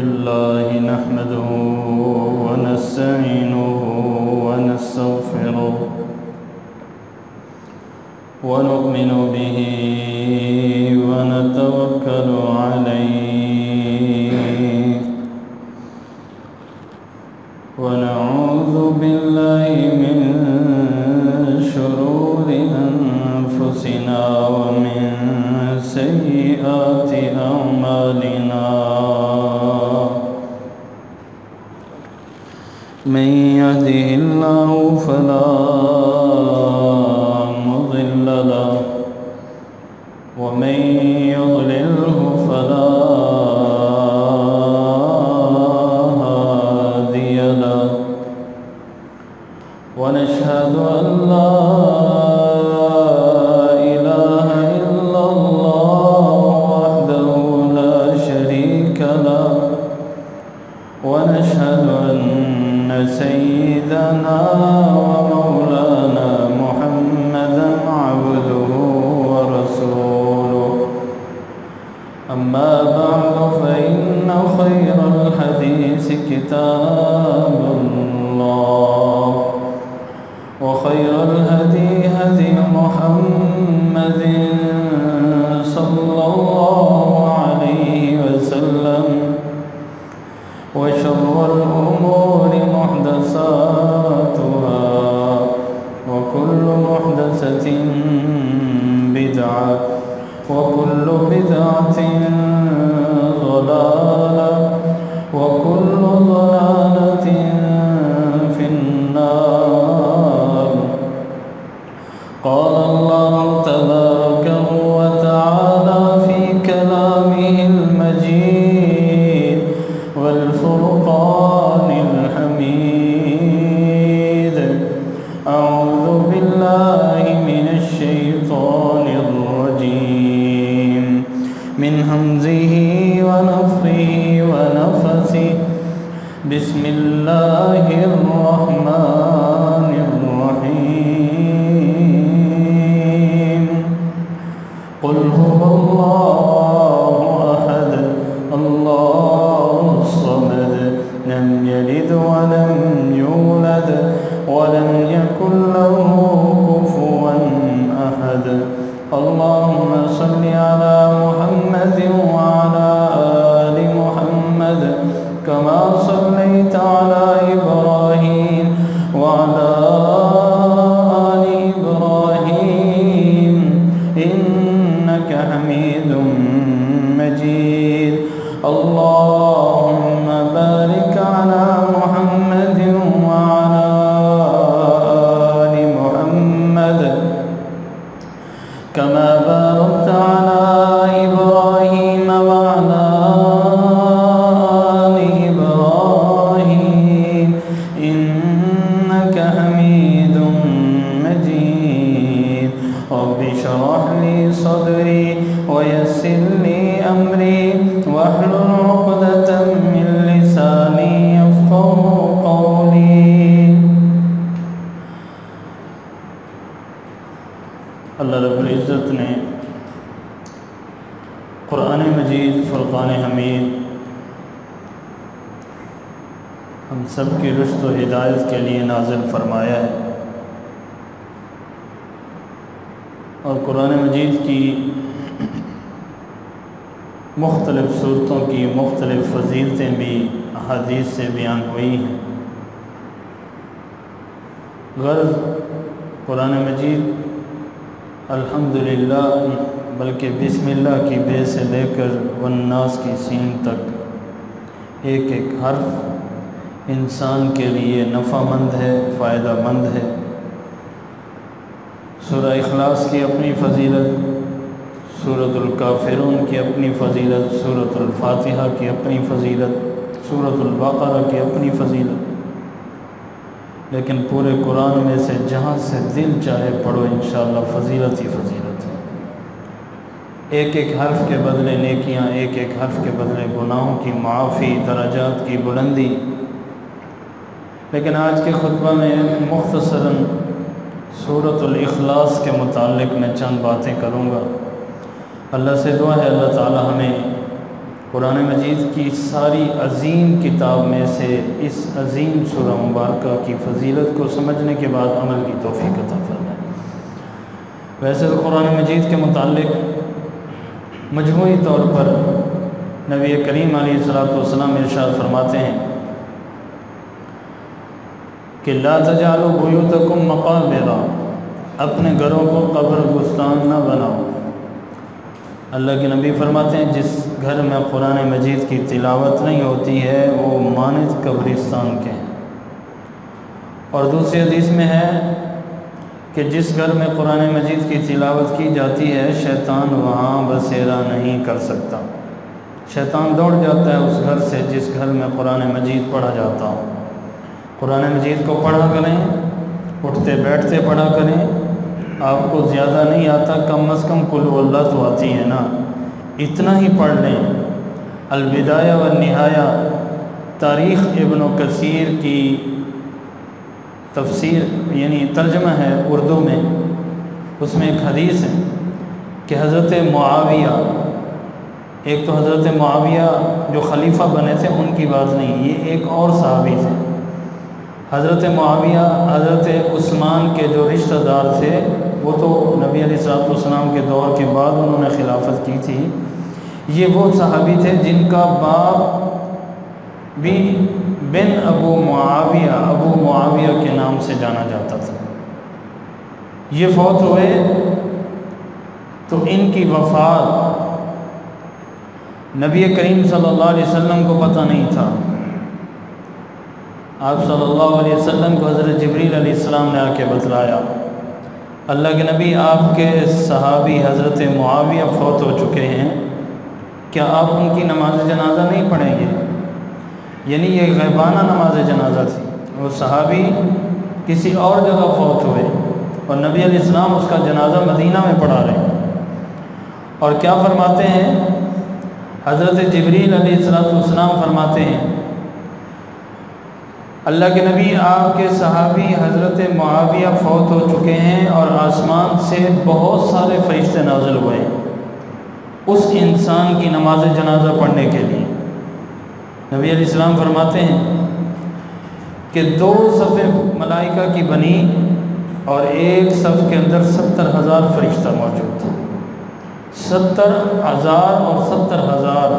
لله نحمده ونستعينه ونستغفره ونؤمن به ونتوكل عليه ونعوذ بالله من شرور أنفسنا ومن سيئات أعمالنا من يهده الله فلا مضل له ومن يضلله فلا هادي له ونشهد أن لا إله إلا الله وحده لا شريك له ونشهد أن سيدنا ومولانا محمدا عبده ورسوله أما بعد فإن خير الحديث كتاب الله وخير الهدي هدي محمد صلى الله عليه وسلم وشر الأمور محدثاتها وكل محدثة بدعة وكل بدعة ضلالة وكل ضلالة في النار. قال الله تبارك وتعالى في كلامه المجيد والفرقان الحميد: أعوذ بالله من الشيطان الرجيم من همزه ونفخه ونفثه. بسم الله الرحمن الرحيم. قل هو الله أحد الله الصمد لم يلد ولم يولد ولم يكن له كفوا أحد. اللهم صل على محمد وعلى آل محمد كما صليت على إبراهيم وعلى آل إبراهيم إنك حميد مجيد. اللهم بارك على محمد وعلى آل محمد كما باركت على إبراهيم وعلى آل إبراهيم إنك حميد مجيد. رب اشرح لي صدري ويسر لي أمري واحلل عقدة من لساني يفقهوا قولي. اللہ رب العزت نے قرآن مجید فرقان حمید ہم سب کی رشد و ہدایت کے لیے نازل فرمایا ہے، اور قرآن مجید کی مختلف صورتوں کی مختلف فضیلتیں بھی احادیث سے بیان ہوئی ہیں۔ غرض قرآن مجید الحمدللہ بلکہ بسم اللہ کی بے سے لے کر والناس کی سین تک ایک ایک حرف انسان کے لیے نفع مند ہے، فائدہ مند ہے۔ سورہ اخلاص کی اپنی فضیلت، سورۃ الکافرون کی اپنی فضیلت، سورۃ الفاتحہ کی اپنی فضیلت، سورۃ البقرہ کی اپنی فضیلت، لیکن پورے قرآن میں سے جہاں سے دل چاہے پڑھو انشاءاللہ فضیلت ہی فضیلت ہے۔ ایک ایک حرف کے بدلے نیکیاں، ایک ایک حرف کے بدلے گناہوں کی معافی، درجات کی بلندی۔ لیکن آج کے خطبہ میں مختصراً سورۃ الاخلاص کے متعلق میں چند باتیں کروں گا۔ اللہ سے دعا ہے اللہ تعالی ہمیں قرآن مجید کی ساری عظیم کتاب میں سے اس عظیم سورہ مبارکہ کی فضیلت کو سمجھنے کے بعد عمل کی توفیق عطا فرمائے۔ ویسے تو قرآن مجید کے متعلق مجموعی طور پر نبی کریم علیہ الصلوۃ والسلام ارشاد فرماتے ہیں کہ لا تجعلوا بیوتکم مقابر، اپنے گھروں کو قبر گستان نہ بناؤ۔ اللہ کے نبی فرماتے ہیں جس گھر میں قرآن مجید کی تلاوت نہیں ہوتی ہے وہ مانند قبرستان کے ہیں۔ اور دوسری حدیث میں ہے کہ جس گھر میں قرآن مجید کی تلاوت کی جاتی ہے شیطان وہاں بسیرا نہیں کر سکتا، شیطان دوڑ جاتا ہے اس گھر سے جس گھر میں قرآن مجید پڑھا جاتا ہو۔ قرآن مجید کو پڑھا کریں، اٹھتے بیٹھتے پڑھا کریں، آپ کو زیادہ نہیں آتا، کم از کم قل هو اللہ تو آتی ہے نا، اتنا ہی پڑھ لیں۔ البدایہ والنہایہ تاریخ ابن کثیر کی تفسیر یعنی ترجمہ ہے اردو میں، اس میں ایک حدیث ہے کہ حضرت معاویہ، ایک تو حضرت معاویہ جو خلیفہ بنے تھے ان کی بات نہیں، یہ ایک اور صحابی تھے۔ حضرت معاویہ حضرت عثمان کے جو رشتہ دار تھے، وہ تو نبی علیہ الصلوۃ والسلام کے دور کے بعد انہوں نے خلافت کی تھی۔ یہ وہ صحابی تھے جن کا باپ بھی بن ابو معاویہ کے نام سے جانا جاتا تھا۔ یہ فوت ہوئے تو ان کی وفات نبی کریم صلی اللہ علیہ وسلم کو پتہ نہیں تھا۔ آپ صلی اللہ علیہ وسلم کو حضرت جبریل علیہ السلام نے آ کے بتلایا، اللہ کے نبی آپ کے صحابی حضرت معاویہ فوت ہو چکے ہیں، کیا آپ ان کی نماز جنازہ نہیں پڑھیں گے؟ یعنی یہ غیبانہ نماز جنازہ تھی، وہ صحابی کسی اور جگہ فوت ہوئے اور نبی علیہ السلام اس کا جنازہ مدینہ میں پڑھا رہے ہیں۔ اور کیا فرماتے ہیں حضرت جبریل علیہ السلام فرماتے ہیں اللہ کے نبی آپ کے صحابی حضرت معاویہ فوت ہو چکے ہیں اور آسمان سے بہت سارے فرشتے نازل ہوئے ہیں اس انسان کی نماز جنازہ پڑھنے کے لیے۔ نبی علیہ السلام فرماتے ہیں کہ 2 صفیں ملائکہ کی بنی اور ایک صف کے اندر 70,000 فرشتہ موجود تھے۔ 70,000 اور 70,000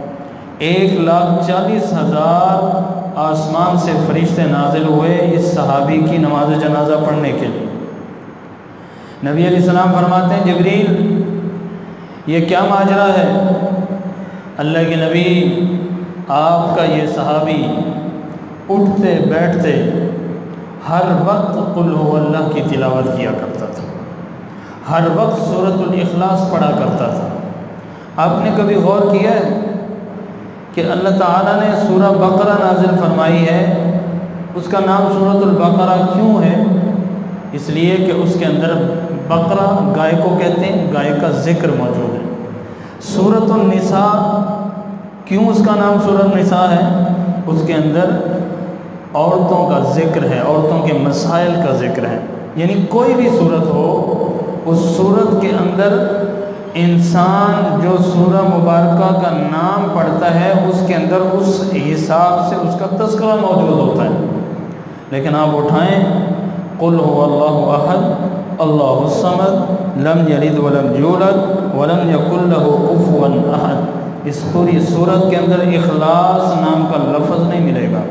1,40,000 آسمان سے فرشتے نازل ہوئے اس صحابی کی نماز جنازہ پڑھنے کے لیے۔ نبی علیہ السلام فرماتے ہیں جبریل یہ کیا ماجرا ہے؟ اللہ کے نبی آپ کا یہ صحابی اٹھتے بیٹھتے ہر وقت قل هو اللہ کی تلاوت کیا کرتا تھا، ہر وقت سورۃ الاخلاص پڑھا کرتا تھا۔ آپ نے کبھی غور کیا ہے کہ اللہ تعالیٰ نے سورہ بقرہ نازل فرمائی ہے، اس کا نام سورۃ البقرہ کیوں ہے؟ اس لیے کہ اس کے اندر بقرہ گائے کو کہتے ہیں، گائے کا ذکر موجود ہے۔ سورۃ النساء کیوں اس کا نام سورۃ النساء ہے؟ اس کے اندر عورتوں کا ذکر ہے، عورتوں کے مسائل کا ذکر ہے۔ یعنی کوئی بھی صورت ہو اس صورت کے اندر انسان جو سورہ مبارکہ کا نام پڑھتا ہے اس کے اندر اس حساب سے اس کا تذکرہ موجود ہوتا ہے۔ لیکن آپ اٹھائیں قل هو اللہ احد اللہ الصمد لم یلد ولم یولد ولم یکن لہ کفوا احد، اس پوری صورت کے اندر اخلاص نام کا لفظ نہیں ملے گا۔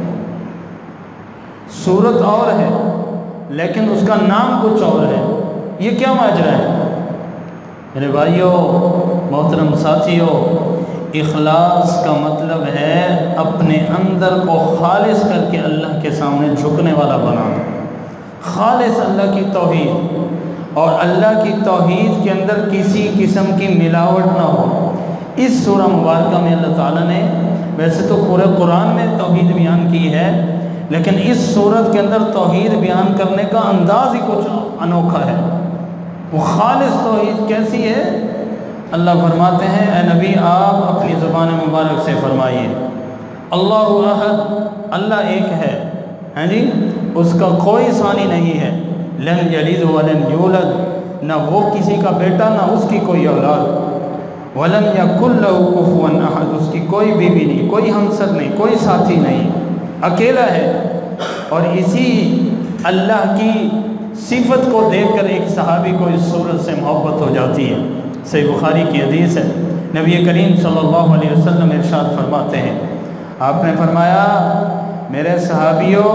صورت اور ہے لیکن اس کا نام کچھ اور ہے، یہ کیا ماجرا ہے؟ میرے بھائیوں محترم ساتھیوں، اخلاص کا مطلب ہے اپنے اندر کو خالص کر کے اللہ کے سامنے جھکنے والا بنانا، خالص اللہ کی توحید، اور اللہ کی توحید کے اندر کسی قسم کی ملاوٹ نہ ہو۔ اس سورہ مبارکہ میں اللہ تعالیٰ نے ویسے تو پورے قرآن میں توحید بیان کی ہے، لیکن اس سورت کے اندر توحید بیان کرنے کا انداز ہی کچھ انوکھا ہے۔ وہ خالص توحید کیسی ہے؟ اللہ فرماتے ہیں اے نبی آپ اپنی زبان مبارک سے فرمائیے اللہ احد، اللہ ایک ہے، ہیں جی، اس کا کوئی ثانی نہیں ہے، لم یلد ولم یولد، نہ وہ کسی کا بیٹا نہ اس کی کوئی اولاد، वलम यकुल लहू कुफुवन अहद, उसकी कोई बीवी नहीं, कोई हमसर नहीं, कोई साथी नहीं, अकेला है। और इसी अल्लाह की सिफत को देखकर एक सहाबी को इस सूरत से मोहब्बत हो जाती है। सही बुखारी की हदीस है, नबी करीम सल्लल्लाहु अलैहि वसल्लम इरशाद फरमाते हैं, आपने फरमाया मेरे सहाबियों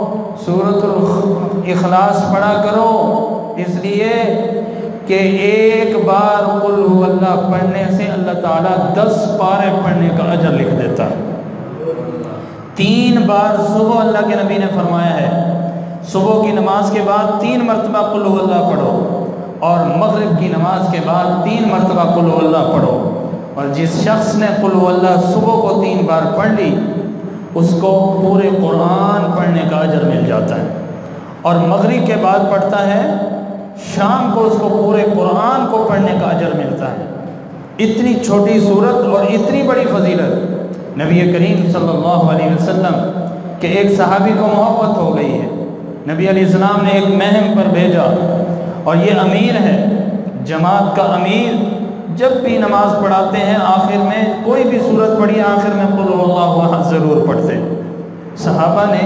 सूरतुल इखलास पढ़ा करो, इसलिए कि एक बार कुल हुवल्लाह पढ़ने से अल्लाह ताला 10 पारे पढ़ने का अजर लिख देता है। 3 बार सुबह अल्लाह के नबी ने फरमाया है, सुबह की नमाज के बाद 3 मरतबा कुल हुवल्लाह पढ़ो, और मगरिब की नमाज के बाद 3 मरतबा कुल हुवल्लाह पढ़ो। और जिस शख्स ने कुल हुवल्लाह सुबह को 3 बार पढ़ ली, उसको पूरे कुरान पढ़ने का अजर मिल जाता है। और मगरिब के बाद पढ़ता है, शाम को उसको पूरे कुरान को पढ़ने का अजर मिलता है। इतनी छोटी सूरत और इतनी बड़ी फजीलत। नबी करीम सल्लल्लाहु अलैहि वसल्लम के एक सहाबी को मोहब्बत हो गई है, नबी अलैहिस्सलाम ने एक महम पर भेजा, और ये अमीर है, जमात का अमीर, जब भी नमाज पढ़ाते हैं आखिर में कोई भी सूरत पढ़ी, आखिर में कुल हुवल्लाहु अहद ज़रूर पढ़ते। सहाबा ने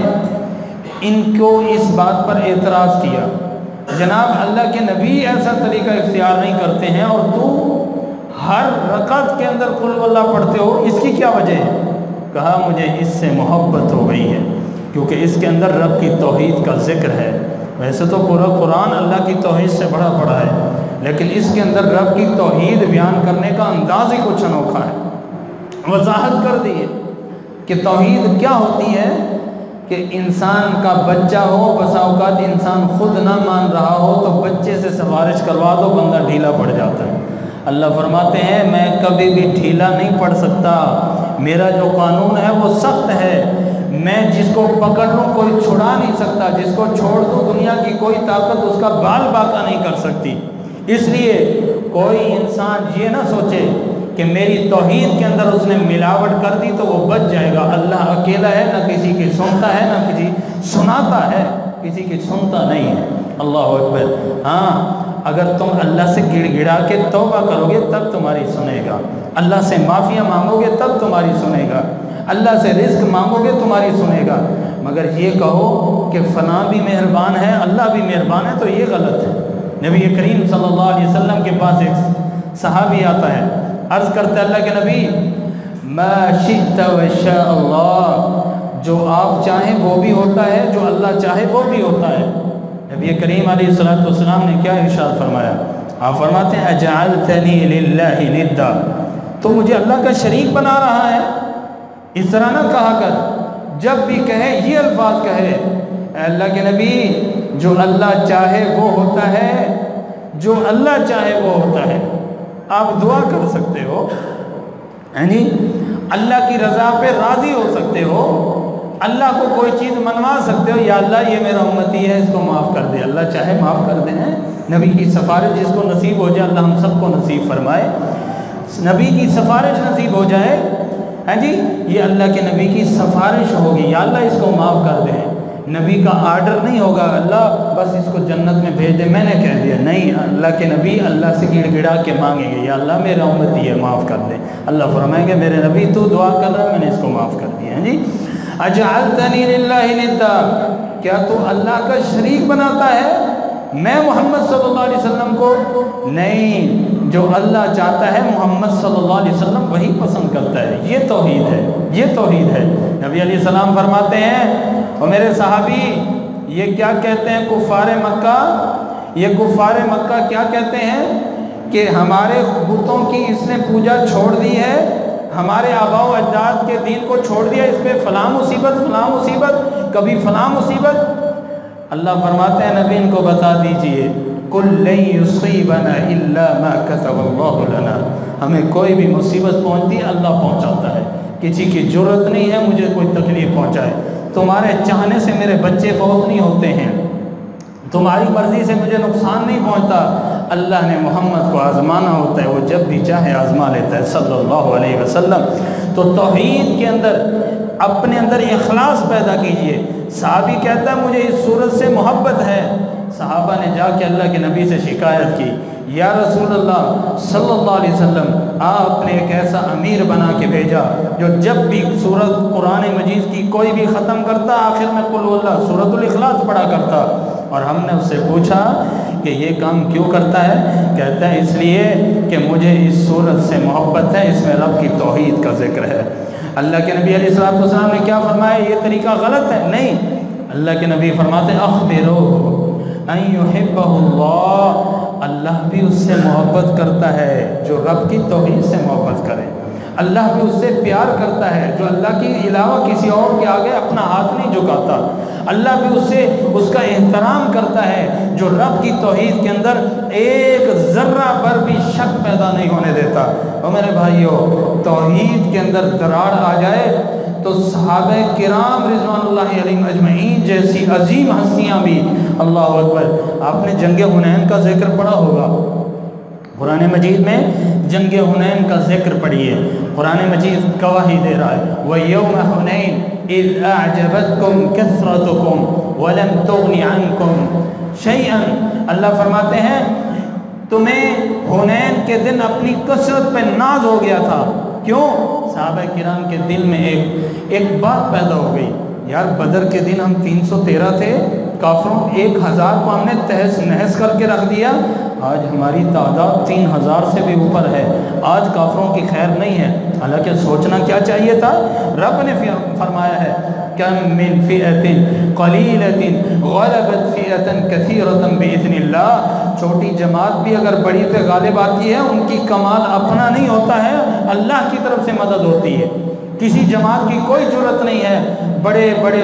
इनको इस बात पर एतराज़ किया, जनाब अल्लाह के नबी ऐसा तरीका इख्तियार नहीं करते हैं और तू हर रकात के अंदर कुल हुवल्लाह पढ़ते हो, इसकी क्या वजह है? कहा मुझे इससे मोहब्बत हो गई है, क्योंकि इसके अंदर रब की तौहीद का ज़िक्र है। वैसे तो पूरा कुरान अल्लाह की तौहीद से भरा पड़ा है, लेकिन इसके अंदर रब की तौहीद बयान करने का अंदाज़ ही कुछ अनोखा है। वजाहत कर दी है कि तौहीद क्या होती है, कि इंसान का बच्चा हो, बसा औकात इंसान खुद ना मान रहा हो तो बच्चे से सिफारिश करवा दो, बंदा ढीला पड़ जाता है। अल्लाह फरमाते हैं मैं कभी भी ढीला नहीं पड़ सकता, मेरा जो कानून है वो सख्त है, मैं जिसको पकड़ लूँ कोई छुड़ा नहीं सकता, जिसको छोड़ दूँ दुनिया की कोई ताकत उसका बाल बाका नहीं कर सकती। इसलिए कोई इंसान ये ना सोचे कि मेरी तौहीद के अंदर उसने मिलावट कर दी तो वो बच जाएगा। अल्लाह अकेला है, ना किसी की सुनता है ना किसी सुनाता है, किसी की सुनता नहीं है। अल्लाह अकबर। हाँ, अगर तुम अल्लाह से गिड़गिड़ा के तौबा करोगे तब तुम्हारी सुनेगा, अल्लाह से माफ़िया मांगोगे तब तुम्हारी सुनेगा, अल्लाह से रिज़्क मांगोगे तुम्हारी सुनेगा। मगर ये कहो कि फ़ना भी मेहरबान है अल्लाह भी मेहरबान है, तो ये गलत है। नबी करीम सल्लल्लाहु अलैहि वसल्लम के पास एक सहाबी आता है, अर्ज़ करते अल्लाह के नबी मा शिअ्ता व शाअ अल्लाह, जो आप चाहें वो भी होता है, जो अल्लाह चाहे वो भी होता है। नबी करीम अलैहिस्सलातु वस्सलाम ने क्या इरशाद फरमाया? आप फरमाते हैं अजअलतनी लिल्लाहि निद्दा, तो मुझे अल्लाह का शरीक बना रहा है। इस तरह ना कहा कर, जब भी कहे ये अल्फाज कहे, अल्लाह के नबी जो अल्लाह चाहे वो होता है, जो अल्लाह चाहे वो होता है। आप दुआ कर सकते हो, हैं जी, अल्लाह की रज़ा पे राज़ी हो सकते हो, अल्लाह को कोई चीज़ मनवा सकते हो, या अल्लाह ये मेरा उम्मती है इसको माफ़ कर दे, अल्लाह चाहे माफ़ कर दे। नबी की सिफारिश जिसको नसीब हो जाए, अल्लाह हम सबको नसीब फरमाए, नबी की सिफारिश नसीब हो जाए, हैं जी, ये अल्लाह के नबी की सिफारिश होगी, या अल्लाह इसको माफ़ कर दे। नबी का आर्डर नहीं होगा अल्लाह बस इसको जन्नत में भेज दे, मैंने कह दिया, नहीं, अल्लाह के नबी अल्लाह से गिड़गिड़ा के मांगेंगे, या अल्लाह मेरा उम्मती है माफ़ कर दे। अल्लाह फरमाएंगे मेरे नबी तू दुआ कर रहा है, मैंने इसको माफ़ कर दिया। जी, अजअलतनी लिल्लाहि निद्दा, क्या तू अल्लाह का शरीक बनाता है मैं मोहम्मद सल्लल्लाहु अलैहि वसल्लम को? नहीं, जो अल्लाह चाहता है मोहम्मद सल्लल्लाहु अलैहि वसल्लम वही पसंद करता है। ये तौहीद है, ये तौहीद है। नबी अलैहिस्सलाम फरमाते हैं, और मेरे सहाबी ये क्या कहते हैं कुफ़ारे मक्का, ये कुफ़ारे मक्का क्या कहते हैं कि हमारे बुतों की इसने पूजा छोड़ दी है, हमारे आबाओ अजदाद के दीन को छोड़ दिया, इस पर फ़लाँ मुसीबत, कभी फ़लाँ मुसीबत। अल्लाह फरमाते हैं नबी इनको बता दीजिए, कुल लन युसीबना इल्ला मा कतबल्लाहु लना, हमें कोई भी मुसीबत पहुँचती है अल्लाह पहुँचाता है, किसी की ज़रूरत नहीं है मुझे कोई तकलीफ़ पहुँचाए। तुम्हारे चाहने से मेरे बच्चे फौत नहीं होते हैं, तुम्हारी मर्ज़ी से मुझे नुकसान नहीं पहुँचता, अल्लाह ने मोहम्मद को आज़माना होता है, वो जब भी चाहे आज़मा लेता है सल्लल्लाहु अलैहि वसल्लम। तो तौहीद के अंदर अपने अंदर इखलास पैदा कीजिए। साहबी कहता है मुझे इस सूरत से मोहब्बत है, صحابہ نے جا کے اللہ کے نبی سے شکایت کی، یا رسول اللہ صلی اللہ علیہ وسلم، آپ نے ایک ایسا امیر بنا کے بھیجا جو جب بھی سورۃ قرآن مجید کی کوئی بھی ختم کرتا آخر میں قل اللہ سورۃ الاخلاص پڑھا کرتا، اور ہم نے اس سے پوچھا کہ یہ کام کیوں کرتا ہے؟ کہتا ہے اس لیے کہ مجھے اس سورت سے محبت ہے، اس میں رب کی توحید کا ذکر ہے۔ اللہ کے نبی علیہ السلام نے کیا فرمایا؟ یہ طریقہ غلط ہے؟ نہیں، اللہ کے نبی فرماتے ہیں اخبروہ ان یحبہ اللہ، اللہ بھی اس سے محبت کرتا ہے جو رب کی توحید سے محبت کرے، اللہ بھی اس سے پیار کرتا ہے جو اللہ کے علاوہ کسی اور کے آگے اپنا ہاتھ نہیں جھکاتا، اللہ بھی اس سے اس کا احترام کرتا ہے جو رب کی توحید کے اندر ایک ذرہ پر بھی شک پیدا نہیں ہونے دیتا۔ اور میرے بھائیو، توحید کے اندر دراڑ آ جائے تو صحابہ کرام رضوان اللہ علیہم اجمعین جیسی عظیم ہستیاں بھی، اللہ اکبر، آپ نے جنگ حنین کا ذکر پڑھا ہوگا، قرآن مجید میں جنگ حنین کا ذکر پڑھیے، قرآن مجید گواہی دے رہا ہے وَيَوْمَ حُنَيْنٍ إِذْ أَعْجَبَتْكُمْ كَثْرَتُكُمْ وَلَمْ تُغْنِ عَنْكُمْ شَيْئًا، اللہ فرماتے ہیں تمہیں حنین کے دن اپنی کثرت پہ ناز ہو گیا تھا، کیوں؟ صحابہ کرام کے دل میں ایک بات پیدا ہو گئی، یار بدر کے دن ہم 313 تھے، کافروں 1000 کو ہم نے تہس نہس کر کے رکھ دیا، آج ہماری تعداد 3000 سے بھی اوپر ہے، آج کافروں کی خیر نہیں ہے۔ حالانکہ سوچنا کیا چاہیے تھا؟ رب نے فرمایا ہے کم من فئۃ قلیلۃ غلبت فئۃ کثیرۃ باذن اللہ، چھوٹی جماعت بھی اگر بڑی پہ غالب آتی ہے ان کی کمال اپنا نہیں ہوتا ہے، اللہ کی طرف سے مدد ہوتی ہے۔ کسی جماعت کی کوئی ضرورت نہیں ہے، بڑے بڑے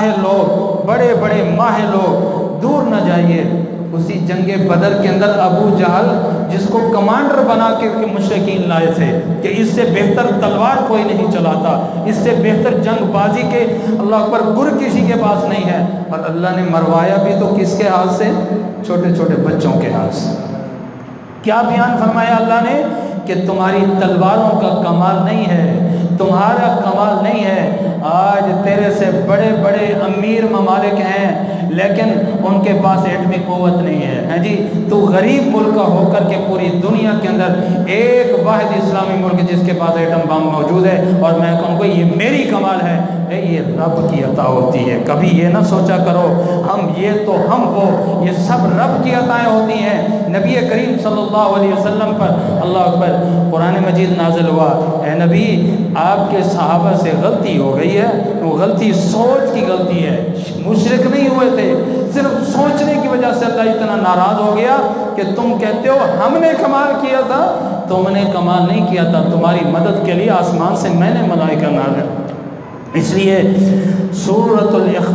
ماہر لوگ دور نہ جائیے۔ اسی جنگ بدر کے اندر ابو جہل جس کو کمانڈر بنا کے مشرکین لائے تھے کہ اس سے بہتر تلوار کوئی نہیں چلاتا، اس سے بہتر جنگ بازی کے اللہ اکبر گر کسی کے پاس نہیں ہے، اور اللہ نے مروایا بھی تو کس کے ہاتھ سے؟ چھوٹے چھوٹے بچوں کے ہاتھ سے۔ کیا بیان فرمایا اللہ نے کہ تمہاری تلواروں کا کمال نہیں ہے، تمہارا کمال نہیں ہے، آج تیرے سے بڑے بڑے امیر ممالک ہیں لیکن ان کے پاس ایٹمی قوت نہیں ہے جی، تو غریب ملک کا ہو کر کے پوری دنیا کے اندر ایک واحد اسلامی ملک جس کے پاس ایٹم بم موجود ہے، اور میں کہوں گا یہ میری کمال ہے، یہ رب کی عطا ہوتی ہے۔ کبھی یہ نہ سوچا کرو ہم یہ تو ہم وہ، یہ سب رب کی عطائیں ہوتی ہیں۔ نبی کریم صلی اللہ علیہ وسلم پر اللہ اکبر قرآن مجید نازل ہوا، اے نبی آپ کے صحابہ سے غلطی ہو گئی ہے، وہ غلطی سوچ کی غلطی ہے، مشرک نہیں ہوئے تھے، صرف سوچنے کی وجہ سے اللہ اتنا ناراض ہو گیا کہ تم کہتے ہو ہم نے کمال کیا تھا، تم نے کمال نہیں کیا تھا، تمہاری مدد کے لیے آسمان سے میں نے ملائکہ نازل۔ اس لیے سورۃ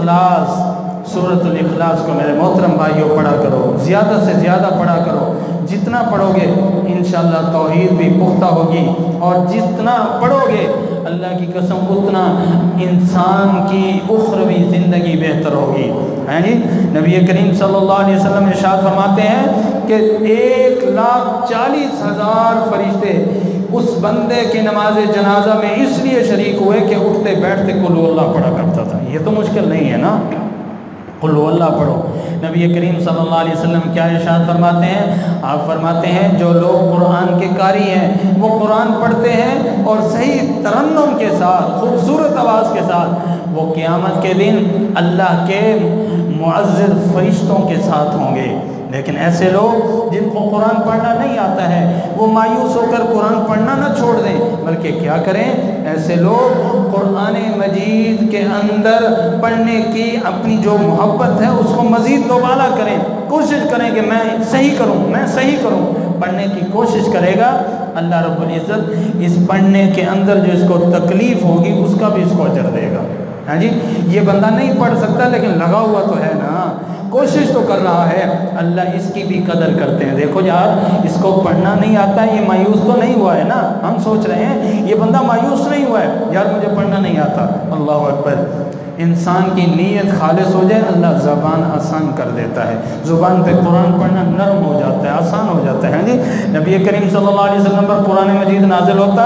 الاخلاص کو میرے محترم بھائیوں پڑھا کرو، زیادہ سے زیادہ پڑھا کرو، جتنا پڑھو گے انشاءاللہ توحید بھی پختہ ہوگی، اور جتنا پڑھو گے اللہ کی قسم اتنا انسان کی اخروی زندگی بہتر ہوگی۔ جی نبی کریم صلی اللہ علیہ وسلم ارشاد فرماتے ہیں کہ 1,40,000 فرشتے اس بندے کی نماز جنازہ میں اس لیے شریک ہوئے کہ اٹھتے بیٹھتے قل اللہ پڑھا کرتا تھا۔ یہ تو مشکل نہیں ہے نا، قل اللہ پڑھو۔ نبی کریم صلی اللہ علیہ وسلم کیا ارشاد فرماتے ہیں؟ آپ فرماتے ہیں جو لوگ قرآن کے قاری ہیں وہ قرآن پڑھتے ہیں اور صحیح ترنم کے ساتھ، خوبصورت آواز کے ساتھ، وہ قیامت کے دن اللہ کے معزز فرشتوں کے ساتھ ہوں گے۔ لیکن ایسے لوگ جن کو قرآن پڑھنا نہیں آتا ہے وہ مایوس ہو کر قرآن پڑھنا نہ چھوڑ دیں، بلکہ کیا کریں؟ ایسے لوگ قرآن مجید کے اندر پڑھنے کی اپنی جو محبت ہے اس کو مزید دوبالا کریں، کوشش کریں کہ میں صحیح کروں، پڑھنے کی کوشش کرے گا، اللہ رب العزت اس پڑھنے کے اندر جو اس کو تکلیف ہوگی اس کا بھی اس کو اجر دے گا۔ ہاں جی، یہ بندہ نہیں پڑھ سکتا لیکن لگا ہوا تو ہے نا، کوشش تو کر رہا ہے، اللہ اس کی بھی قدر کرتے ہیں۔ دیکھو یار اس کو پڑھنا نہیں آتا ہے، یہ مایوس تو نہیں ہوا ہے نا، ہم سوچ رہے ہیں یہ بندہ مایوس نہیں ہوا ہے، یار مجھے پڑھنا نہیں آتا۔ اللہ اکبر، انسان کی نیت خالص ہو جائے اللہ زبان آسان کر دیتا ہے، زبان پہ قرآن پڑھنا نرم ہو جاتا ہے، آسان ہو جاتا ہے۔ جی نبی کریم صلی اللہ علیہ وسلم پر قرآن مجید نازل ہوتا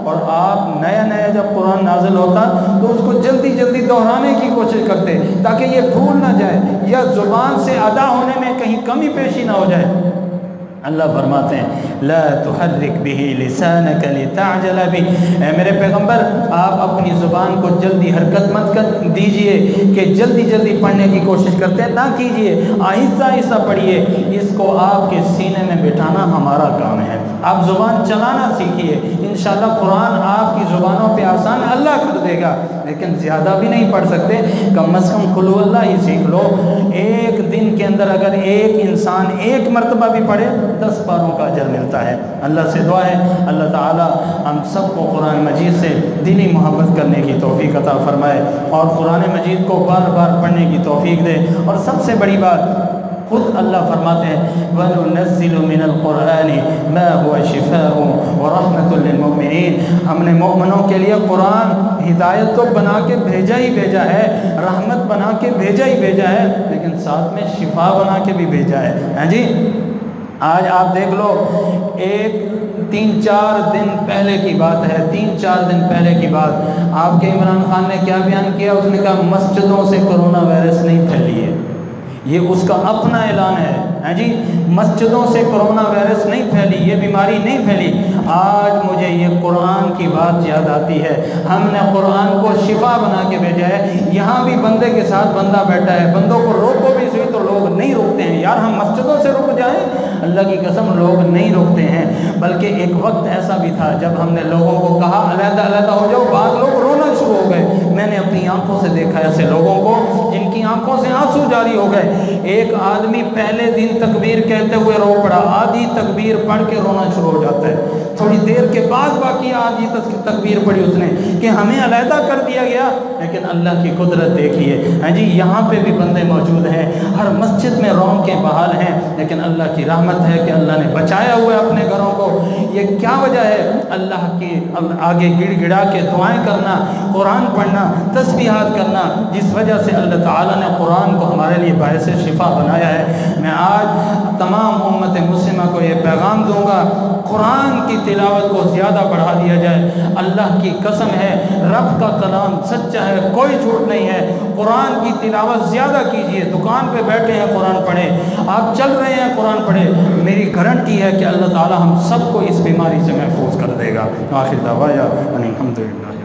اور آپ نیا نیا جب قرآن نازل ہوتا تو اس کو جلدی جلدی دہرانے کی کوشش کرتے تاکہ یہ بھول نہ جائے یا زبان سے ادا ہونے میں کہیں کمی پیشی نہ ہو جائے۔ اللہ فرماتے ہیں لا تحرک به لسانک لتعجل به، اے میرے پیغمبر آپ اپنی زبان کو جلدی حرکت مت کر دیجئے کہ جلدی جلدی پڑھنے کی کوشش کرتے نہ کیجئے، آہستہ آہستہ پڑھیے، اس کو آپ کے سینے میں بٹھانا ہمارا کام ہے۔ آپ زبان چلانا سیکھیے، انشاءاللہ قرآن آپ کی زبانوں پہ آسان اللہ کر دے گا، لیکن زیادہ بھی نہیں پڑھ سکتے، کم از کم قل هو اللہ ہی سیکھ لو۔ ایک دن کے اندر اگر ایک انسان ایک مرتبہ بھی پڑھے 10 پاروں کا اجر ملتا ہے۔ اللہ سے دعا ہے اللہ تعالی ہم سب کو قرآن مجید سے دلی محبت کرنے کی توفیق عطا فرمائے اور قرآن مجید کو بار بار پڑھنے کی توفیق دے۔ اور سب سے بڑی بات خود اللہ فرماتے ہیں وَنُنَزِّلُ مِنَ الْقُرْآنِ مَا هُوَ شِفَاءٌ وَرَحْمَةٌ لِّلْمُؤْمِنِينَ، ہم نے مومنوں کے لیے قرآن ہدایت تو بنا کے بھیجا ہی بھیجا ہے، رحمت بنا کے بھیجا ہی بھیجا ہے، لیکن ساتھ میں شفا بنا کے بھی بھیجا ہے۔ ہاں جی، آج آپ دیکھ لو، ایک 3-4 دن پہلے کی بات ہے، 3-4 دن پہلے کی بات، آپ کے عمران خان نے کیا بیان کیا؟ اس نے کہا مسجدوں سے کرونا وائرس نہیں پھیلی ہے، یہ اس کا اپنا اعلان ہے۔ ہاں جی، مسجدوں سے کرونا وائرس نہیں پھیلی، یہ بیماری نہیں پھیلی۔ آج مجھے یہ قرآن کی بات یاد آتی ہے، ہم نے قرآن کو شفا بنا کے بھیجا ہے۔ یہاں بھی بندے کے ساتھ بندہ بیٹھا ہے، بندوں کو روکو بھی صحیح تو لوگ نہیں روکتے ہیں، یار ہم مسجدوں سے رک جائیں، اللہ کی قسم لوگ نہیں روکتے ہیں۔ بلکہ ایک وقت ایسا بھی تھا جب ہم نے لوگوں کو کہا علیحدہ علیحدہ ہو جاؤ، بعض لوگ رونا شروع ہو گئے۔ میں نے اپنی آنکھوں سے دیکھا ایسے لوگوں کو جن کی آنکھوں سے آنسو جاری ہو گئے۔ ایک آدمی پہلے دن تکبیر کہتے ہوئے رو پڑا، آدھی تکبیر پڑھ کے رونا شروع ہو جاتا ہے، تھوڑی دیر کے بعد باقی آدھی تکبیر پڑھی اس نے کہ ہمیں علیحدہ کر دیا گیا، لیکن اللہ کی قدرت دیکھیے۔ ہاں جی، یہاں پہ بھی بندے موجود ہیں، ہر مسجد میں رونقیں بحال ہیں، لیکن اللہ کی رحمت ہے کہ اللہ نے بچایا ہوا ہے اپنے گھروں کو۔ یہ کیا وجہ ہے؟ اللہ کی آگے گڑ گڑا کے دعائیں کرنا، قرآن پڑھنا، تسبیحات کرنا، جس وجہ سے اللہ تعالیٰ نے قرآن کو ہمارے لیے باعث شفا بنایا ہے۔ میں آج تمام امت مسلمہ کو یہ پیغام دوں گا، قرآن کی تلاوت کو زیادہ بڑھا دیا جائے۔ اللہ کی قسم ہے، رب کا کلام سچا ہے، کوئی جھوٹ نہیں ہے۔ قرآن کی تلاوت زیادہ کیجئے، دکان پہ بیٹھے ہیں قرآن پڑھیں، آپ چل رہے ہیں قرآن پڑھیں، میری گارنٹی ہے کہ اللہ تعالی ہم سب کو اس بیماری سے محفوظ کر دے گا۔ آخر دعوانا الحمدللہ۔